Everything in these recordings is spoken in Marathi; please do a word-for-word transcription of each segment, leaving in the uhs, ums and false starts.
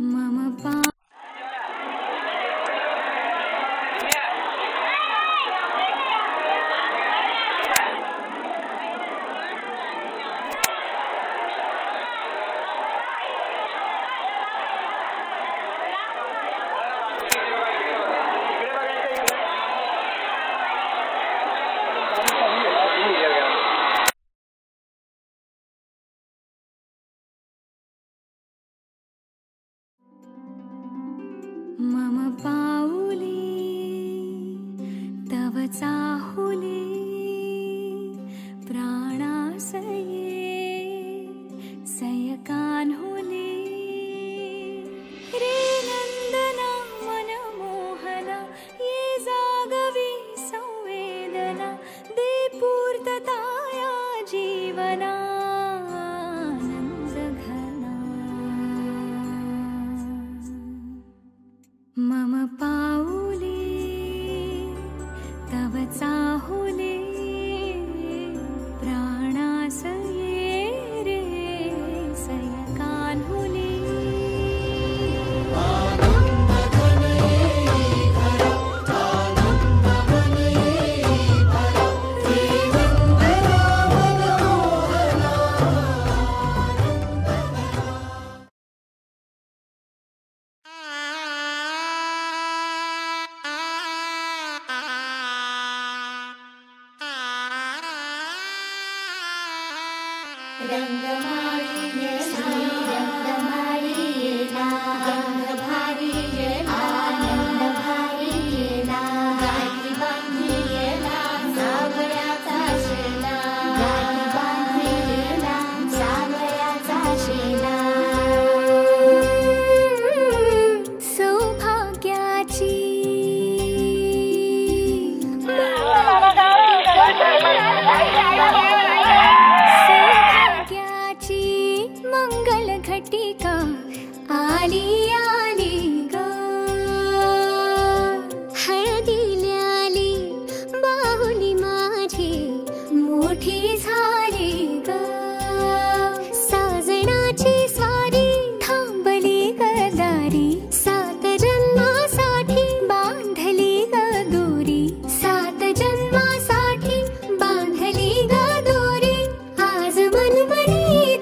मम पा मम पाऊली तव चाहुली प्राणासये सयकान्हुली रे नंदना मनमोहना ये जागवी संवेदना दे पूर्तताया जीवना मम पाऊली तव चाहुली प्राणासये रे सयकान्हुली रंगमालियेला रंगमालियेला गंधभारियेला आनंदभारियेला गाठी बांधियेला सावयाचा शेला गाठी बांधियेला सावयाचा शेला सौभाग्याची मंगल घटिका आली आली ग हळदील्याली बाहुली माझी मोठी झाली ग साजणाची स्वारी थांबली गदारी सात जन्मासाठी बांधली ग दोरी सात जन्मासाठी बांधली ग दोरी आज मनमनी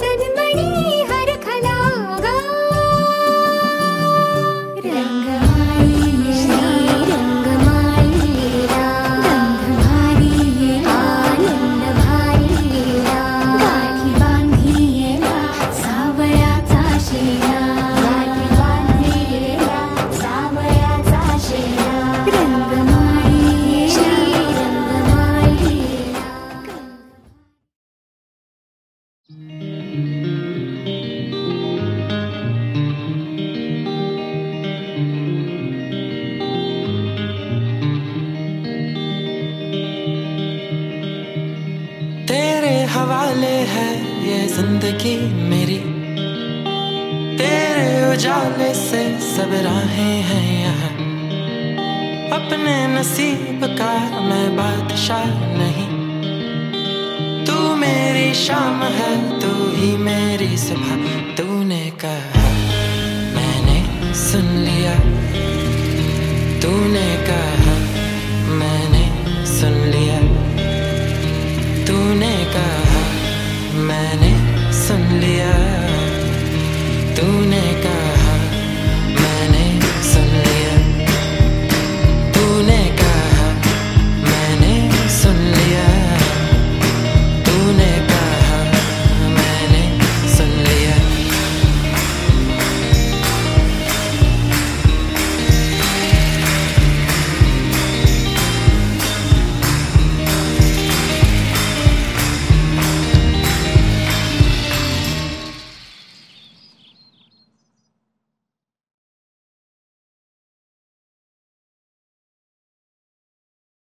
हवाले है ये जिंदगी मेरी तेरे उजाले से सब राहें हैं यहाँ अपने नसीब का मैं बादशाह नहीं तू मेरी शाम है तू ही मेरी सुबह तूने कहा मैंने सुन लिया तूने कहा मैंने सुन लिया तूने कहा मैंने सुन लिया तूने कहा